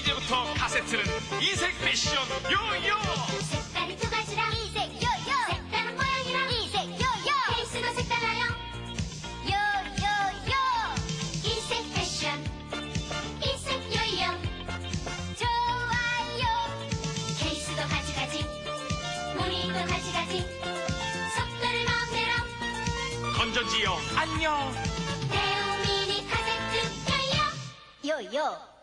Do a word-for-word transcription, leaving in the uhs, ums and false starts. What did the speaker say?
이제부터 카세트는 이색 패션 요요. 색깔이 두 가지라 이색 요요. 색다른 모양이라 이색 요요. 케이스도 색달라요. 요요요. 이색 패션 이색 요요. 좋아요. 케이스도 가지가지 무늬도 가지가지 속도를 마음대로. 건전지요 안녕. 대우 미니 카세트 요요. 요요.